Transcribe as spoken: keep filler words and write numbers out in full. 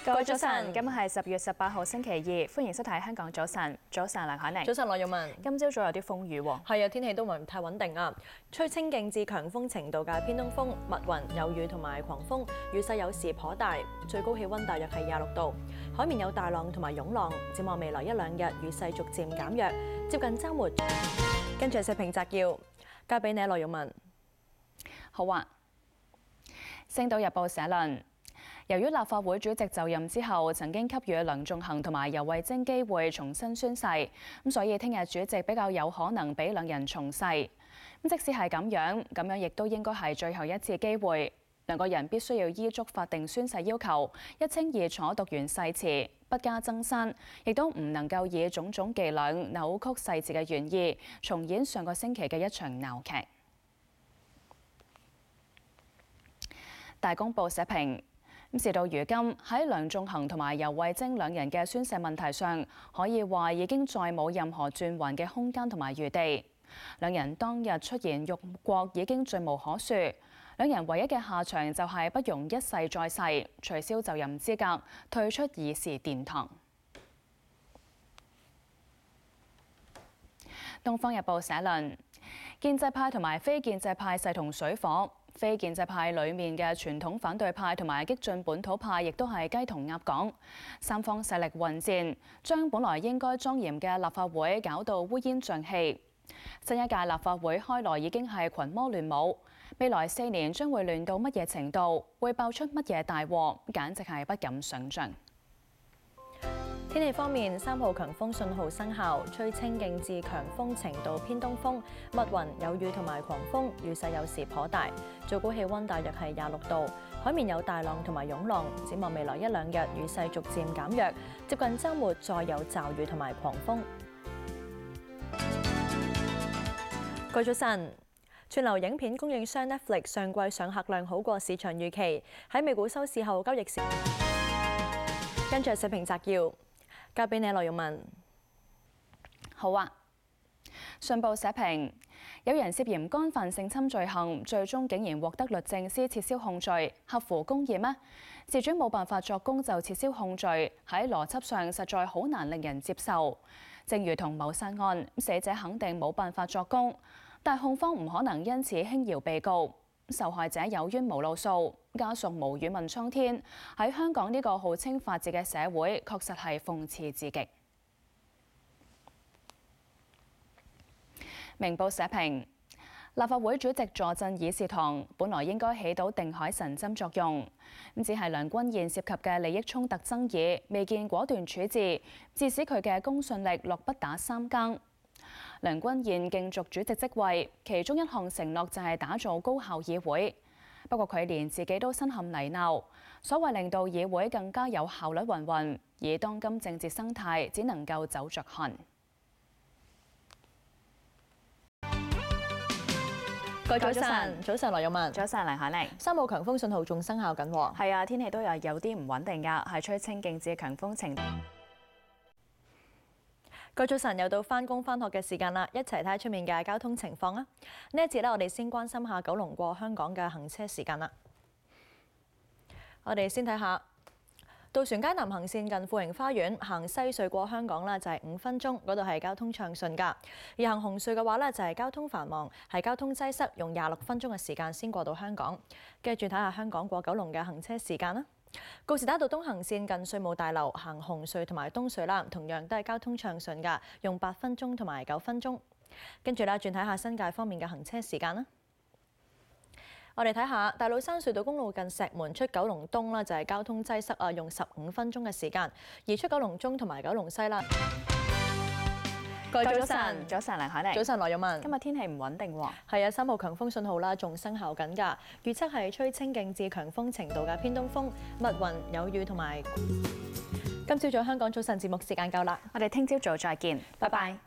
各位早晨，今日係十月十八號星期二，歡迎收睇香港早晨。早晨，梁海寧。 早晨，羅玉文。 今朝早有啲風雨喎。 係啊，天氣都唔係太穩定啊，吹清勁至強風程度嘅偏東風，密雲有雨同埋狂風，雨勢有時頗大，最高氣温大約係廿六度，海面有大浪同埋湧浪。展望未來一兩日，雨勢逐漸減弱，接近週末。跟住係社評摘要，交俾你羅玉文。 好啊，《星島日報》社論。由於立法會主席就任之後，曾經給予梁頌恆同埋游蕙禎機會重新宣誓，咁所以聽日主席比較有可能俾兩人重誓。咁即使係咁樣，咁樣亦都應該係最後一次機會。兩個人必須要依足法定宣誓要求，一清二楚讀完誓詞，不加增刪，亦都唔能夠以種種伎倆扭曲誓詞嘅原意，重演上個星期嘅一場鬧劇。大公報社評。咁事到如今，喺梁頌恆同埋游蕙禎兩人嘅宣誓問題上，可以話已經再冇任何轉圜嘅空間同埋餘地。兩人當日出言辱國已經罪無可恕，兩人唯一嘅下場就係不容一誓再誓，取消就任資格，退出議事殿堂。《東方日報》社論：建制派同埋非建制派勢同水火。非建制派裡面嘅傳統反對派同埋激進本土派，亦都係雞同鴨講，三方勢力混戰，將本來應該莊嚴嘅立法會搞到烏煙瘴氣。新一屆立法會開來已經係群魔亂舞，未來四年將會亂到乜嘢程度，會爆出乜嘢大禍，簡直係不敢想像。 天氣方面，三號強風信號生效，吹清勁至強風程度偏東風，密雲有雨同埋狂風，雨勢有時頗大，最高氣温大約係廿六度，海面有大浪同埋湧浪。展望未來一兩日，雨勢逐漸減弱，接近週末再有驟雨同埋狂風。各位早晨，串流影片供應商 Netflix 上季上客量好過市場預期，喺美股收市後交易時，跟住社評摘要。交俾你羅玉文。 好啊。信報社評：有人涉嫌干犯性侵罪行，最終竟然獲得律政司撤銷控罪，合乎公義咩？事主冇辦法作供就撤銷控罪，喺邏輯上實在好難令人接受。正如同謀殺案，死者肯定冇辦法作供，但控方唔可能因此輕饒被告。受害者有冤無路訴，家屬無語問蒼天。喺香港呢個號稱法治嘅社會，確實係諷刺至極。明報社評：立法會主席坐鎮議事堂，本來應該起到定海神針作用，咁只係梁君彥涉及嘅利益衝突爭議，未見果斷處置，致使佢嘅公信力落不打三更。梁君彥競逐主席職位，其中一項承諾就係打造高效議會。不過佢連自己都身陷泥淖，所謂令到議會更加有效率運運，以當今政治生態，只能夠走着看。 各位早晨，早晨羅玉文， 早晨梁海寧。 三號強風信號仲生效緊喎。 係啊，天氣都有有啲唔穩定㗎，係吹清勁至強風程度。 各位早晨，又到返工返學嘅時間啦，一齊睇下出面嘅交通情況啊！呢一節咧，我哋先關心下九龍過香港嘅行車時間啦。我哋先睇下渡船街南行線近富盈花園行西隧過香港啦，就係五分鐘，嗰度係交通暢順㗎。而行紅隧嘅話咧，就係交通繁忙，係交通擠塞，用廿六分鐘嘅時間先過到香港。跟住睇下香港過九龍嘅行車時間啦。告士打道東行線近稅務大樓行紅隧同埋東隧啦，同樣都係交通暢順㗎，用八分鐘同埋九分鐘。跟住啦，轉睇下新界方面嘅行車時間啦。我哋睇下大老山隧道公路近石門出九龍東啦，就係交通擠塞啊，用十五分鐘嘅時間；而出九龍中同埋九龍西啦。各位早晨， 早晨梁海寧。 早晨羅玉文。今日天氣唔穩定喎。 係啊，三號強風信號啦，仲生效緊㗎。預測係吹清勁至強風程度嘅偏東風，密雲有雨同埋。今朝早香港早晨節目時間夠啦， 我哋聽朝早再見，拜拜。